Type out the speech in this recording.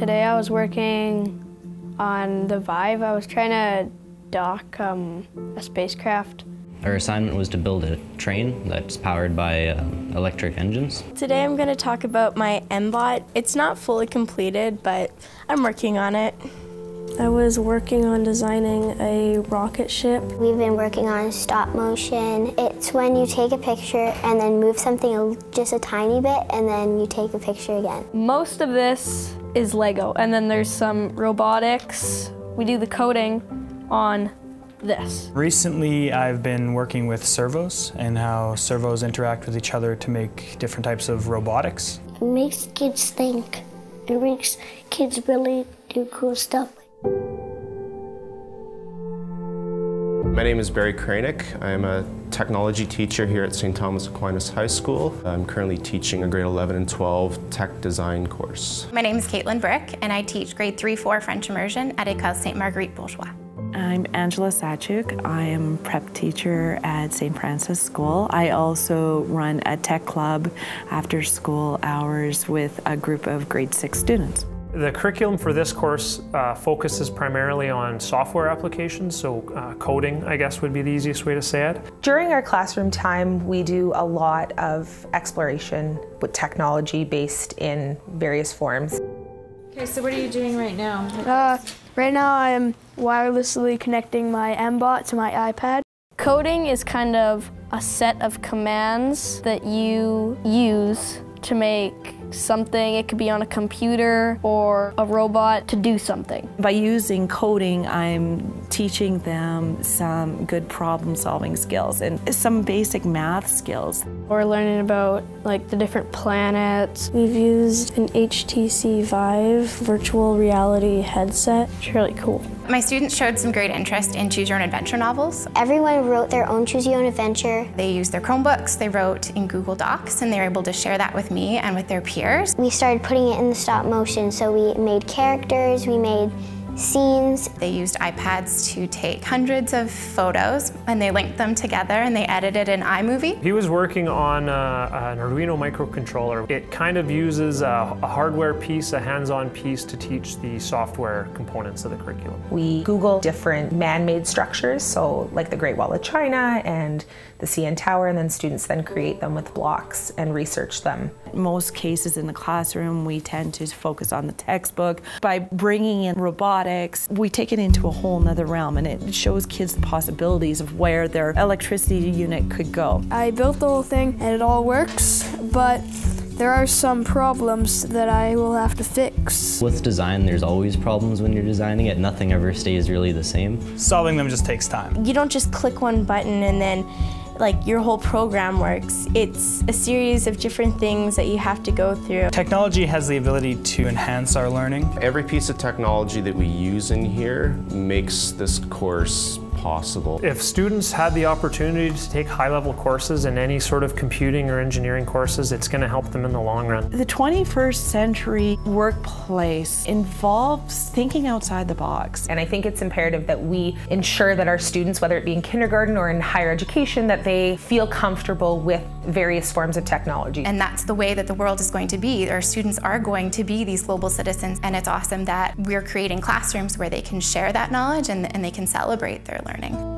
Today I was working on the Vive. I was trying to dock a spacecraft. Our assignment was to build a train that's powered by electric engines. Today I'm going to talk about my MBOT. It's not fully completed, but I'm working on it. I was working on designing a rocket ship. We've been working on stop motion. It's when you take a picture and then move something just a tiny bit and then you take a picture again. Most of this is Lego, and then there's some robotics. We do the coding on this. Recently I've been working with servos and how servos interact with each other to make different types of robotics. It makes kids think. It makes kids really do cool stuff. My name is KRAYNYK. I'm a technology teacher here at St. Thomas Aquinas High School. I'm currently teaching a grade 11 and 12 tech design course. My name is Caitlin Brick, and I teach grade 3-4 French immersion at École Sainte Marguerite Bourgeois. I'm Angela Sachuk. I am prep teacher at St. Francis School. I also run a tech club after school hours with a group of grade 6 students. The curriculum for this course focuses primarily on software applications, so coding, I guess, would be the easiest way to say it. During our classroom time, we do a lot of exploration with technology based in various forms. Okay, so what are you doing right now? Right now I'm wirelessly connecting my MBOT to my iPad. Coding is kind of a set of commands that you use to make something. It could be on a computer or a robot to do something. By using coding, I'm teaching them some good problem-solving skills and some basic math skills. We're learning about like the different planets. We've used an HTC Vive virtual reality headset. It's really cool. My students showed some great interest in Choose Your Own Adventure novels. Everyone wrote their own Choose Your Own Adventure. They used their Chromebooks, they wrote in Google Docs, and they were able to share that with me and with their peers. We started putting it in the stop motion, so we made characters, we made scenes. They used iPads to take hundreds of photos and they linked them together and they edited in iMovie. He was working on an Arduino microcontroller. It kind of uses a hardware piece, a hands-on piece to teach the software components of the curriculum. We Google different man-made structures, so like the Great Wall of China and the CN Tower, and then students then create them with blocks and research them. Most cases in the classroom, we tend to focus on the textbook. By bringing in robotics, we take it into a whole nother realm, and it shows kids the possibilities of where their electricity unit could go. I built the whole thing and it all works, but there are some problems that I will have to fix. With design, there's always problems when you're designing it. Nothing ever stays really the same. Solving them just takes time. You don't just click one button and then like your whole program works. It's a series of different things that you have to go through. Technology has the ability to enhance our learning. Every piece of technology that we use in here makes this course possible. If students had the opportunity to take high-level courses in any sort of computing or engineering courses, it's going to help them in the long run. The 21st century workplace involves thinking outside the box. And I think it's imperative that we ensure that our students, whether it be in kindergarten or in higher education, that they feel comfortable with various forms of technology. And that's the way that the world is going to be. Our students are going to be these global citizens, and it's awesome that we're creating classrooms where they can share that knowledge and they can celebrate their learning.